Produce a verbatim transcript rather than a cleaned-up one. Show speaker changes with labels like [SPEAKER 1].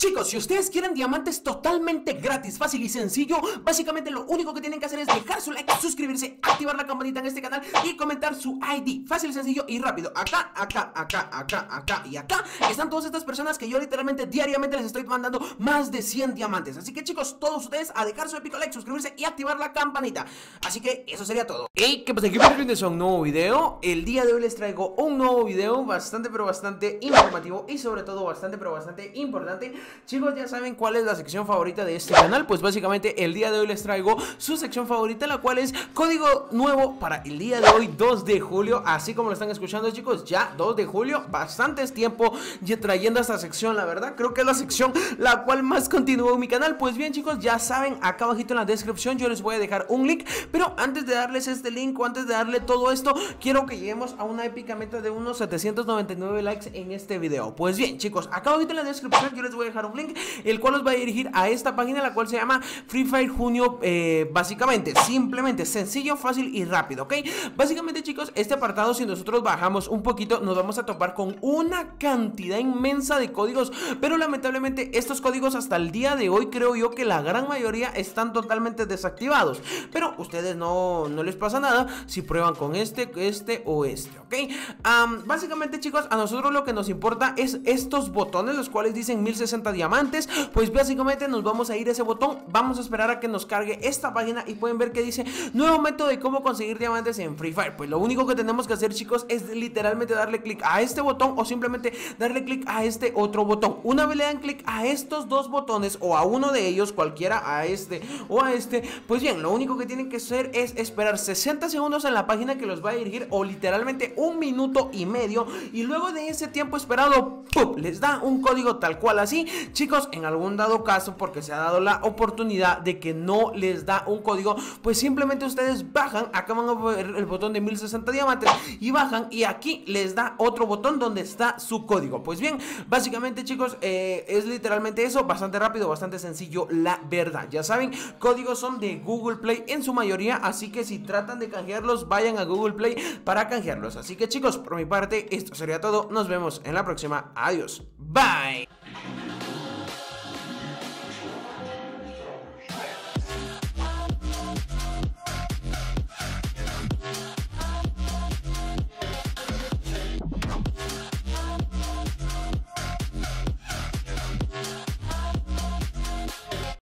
[SPEAKER 1] Chicos, si ustedes quieren diamantes totalmente gratis, fácil y sencillo, básicamente lo único que tienen que hacer es dejar su like, suscribirse, activar la campanita en este canal y comentar su I D. Fácil, sencillo y rápido. Acá, acá, acá, acá, acá y acá están todas estas personas que yo literalmente diariamente les estoy mandando más de cien diamantes. Así que chicos, todos ustedes a dejar su épico like, suscribirse y activar la campanita. Así que eso sería todo. Hey, ¿qué pasa? Aquí bienvenidos a un nuevo video. El día de hoy les traigo un nuevo video bastante pero bastante informativo y sobre todo bastante pero bastante importante. Chicos, ya saben cuál es la sección favorita de este canal. Pues básicamente el día de hoy les traigo su sección favorita, la cual es código nuevo para el día de hoy, dos de julio. Así como lo están escuchando, chicos, ya dos de julio. Bastantes tiempo ya trayendo esta sección, la verdad. Creo que es la sección la cual más continúa en mi canal. Pues bien, chicos, ya saben, acá abajito en la descripción yo les voy a dejar un link. Pero antes de darles este link o antes de darle todo esto, quiero que lleguemos a una épica meta de unos setecientos noventa y nueve likes en este video. Pues bien, chicos, acá abajito en la descripción yo les voy a dejar un link, el cual os va a dirigir a esta página, la cual se llama Free Fire Junio. eh, Básicamente, simplemente, sencillo, fácil y rápido, ¿ok? Básicamente, chicos, este apartado, si nosotros bajamos un poquito, nos vamos a topar con una cantidad inmensa de códigos, pero lamentablemente estos códigos hasta el día de hoy creo yo que la gran mayoría están totalmente desactivados. Pero ustedes no, no les pasa nada si prueban con este, este o este, ¿ok? Um, básicamente, chicos, a nosotros lo que nos importa es estos botones, los cuales dicen mil sesenta diamantes. Pues básicamente nos vamos a ir a ese botón, vamos a esperar a que nos cargue esta página y pueden ver que dice nuevo método de cómo conseguir diamantes en Free Fire. Pues lo único que tenemos que hacer, chicos, es literalmente darle clic a este botón o simplemente darle clic a este otro botón. Una vez le dan clic a estos dos botones o a uno de ellos, cualquiera, a este o a este, pues bien, lo único que tienen que hacer es esperar sesenta segundos en la página que los va a dirigir, o literalmente un minuto y medio, y luego de ese tiempo esperado, ¡pum!, les da un código tal cual así. Chicos, en algún dado caso, porque se ha dado la oportunidad de que no les da un código, pues simplemente ustedes bajan, acá van a ver el botón de mil sesenta diamantes y bajan, y aquí les da otro botón donde está su código. Pues bien, básicamente, chicos, eh, es literalmente eso, bastante rápido, bastante sencillo, la verdad. Ya saben, códigos son de Google Play en su mayoría, así que si tratan de canjearlos, vayan a Google Play para canjearlos. Así que, chicos, por mi parte, esto sería todo. Nos vemos en la próxima. Adiós. Bye.